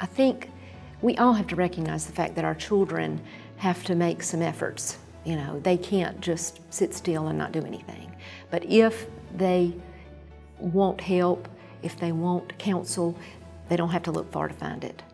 I think we all have to recognize the fact that our children have to make some efforts. You know, they can't just sit still and not do anything. But if they want help, if they want counsel, they don't have to look far to find it.